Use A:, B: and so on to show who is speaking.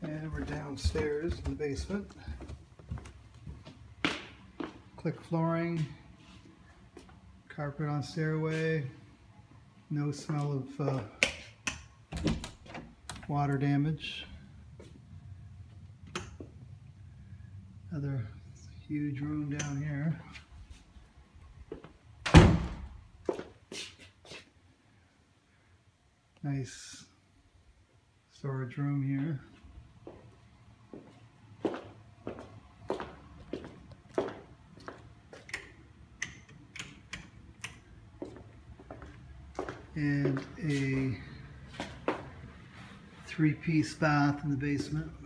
A: And we're downstairs in the basement. Click flooring, carpet on stairway, no smell of water damage. Another huge room down here. Nice storage room here. And a 3-piece bath in the basement.